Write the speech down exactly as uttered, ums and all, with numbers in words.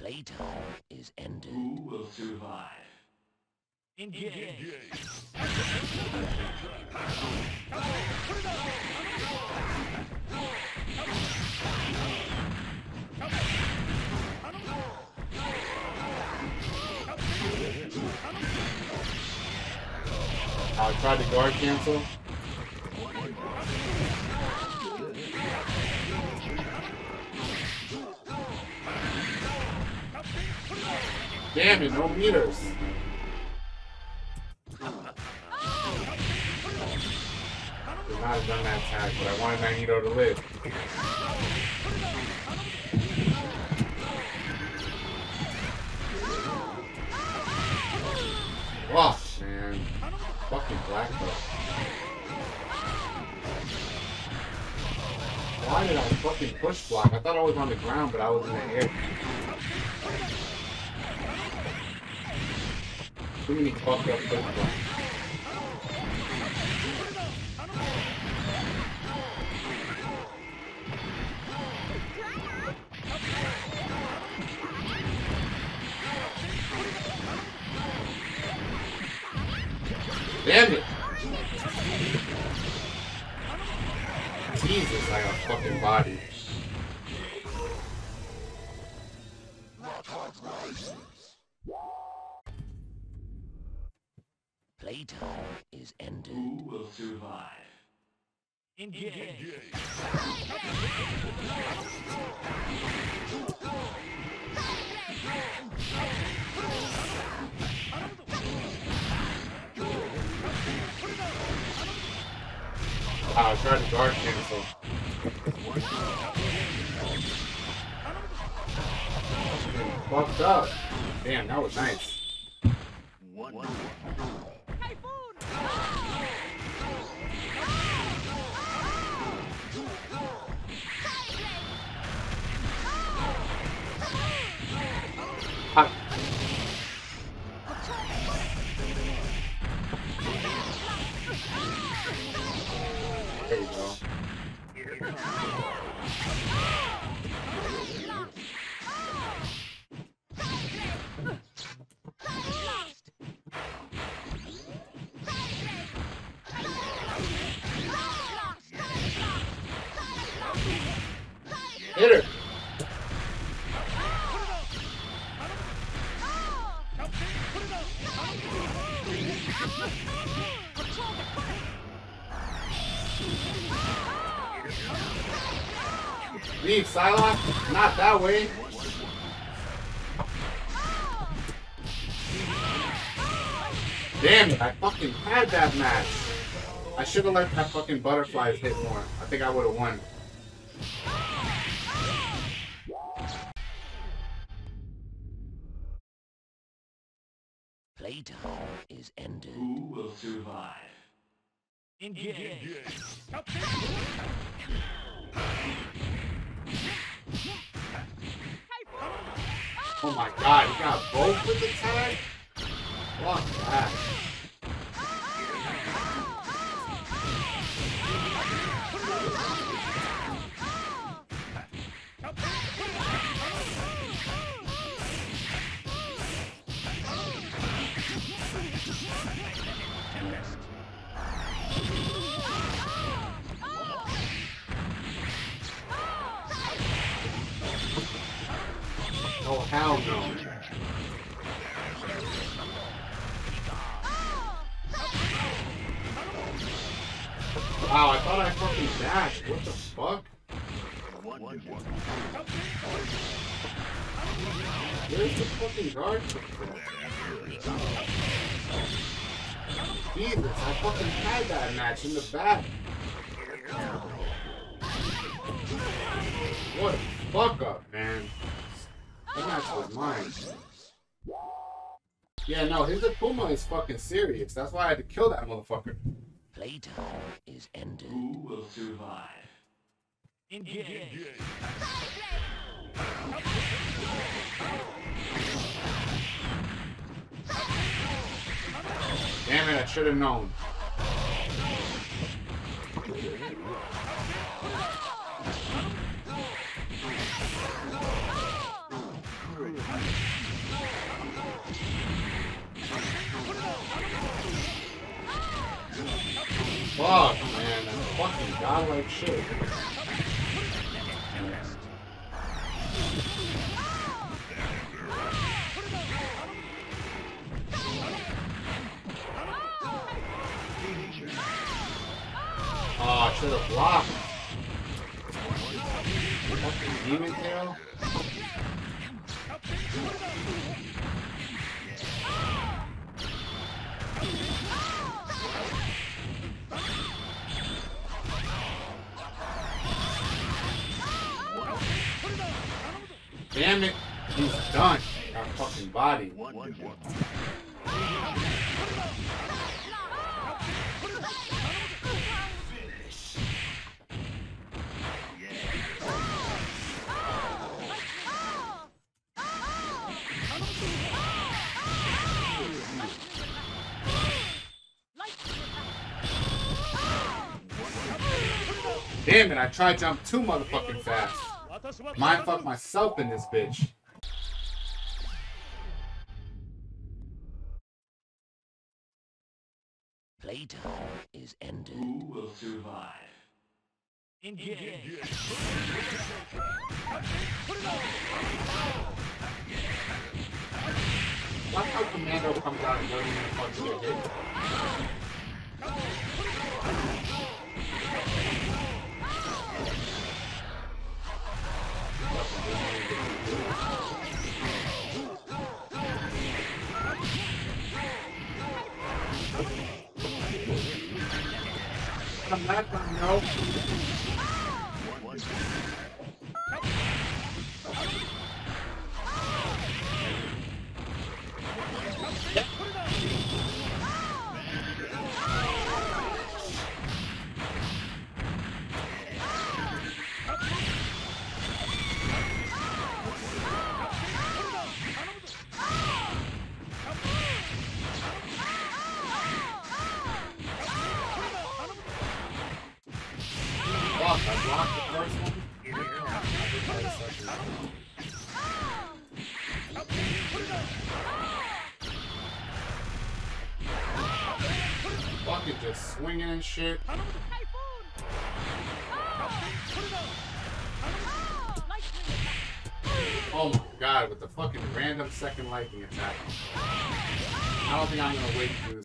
Playtime is ended. Who will survive? Engage. I tried to guard cancel. Damn it, no meters. Could not have done that attack, but I wanted Magneto to live. Oh, man. Fucking Black Belt. Why did I fucking push block? I thought I was on the ground, but I was in the air. Too many fucked up push blocks. Damn it! Jesus, I got fucking body. Playtime is ended. Who will survive? Engage. Wow, I tried to guard cancel. Fucked up. Damn, that was nice. Ah. There you go. Hit her. Leave, Psylocke. Not that way. Damn it, I fucking had that match. I should have let that fucking butterflies hit more. I think I would have won. Playtime is ended. Who will survive? Engage. Oh my god, you got both with the tag? Fuck that. Oh, hell no. Wow, I thought I fucking dashed. What the fuck? Where's the fucking guard? Jesus, I fucking had that match in the back. What a fuck up, man. That match was mine. Yeah, no, his Akuma is fucking serious. That's why I had to kill that motherfucker. Playtime is ended. Who will survive? Engage. Damn it, I should have known. Fuck, man, that's fucking godlike shit. Oh, I should have blocked. Fucking demon tail. Damn it, he's done. Our fucking body. Damn it, I tried to jump too motherfucking fast. Mind fuck myself in this bitch. Playtime is ended. Who will survive? Engage. Watch how Commando comes out and doesn't even fucking get hit. I'm not gonna know. Fuck, I blocked the first one. Fucking just swinging and shit. Oh my god, with the fucking random second lightning attack. I don't think I'm gonna wait to do this.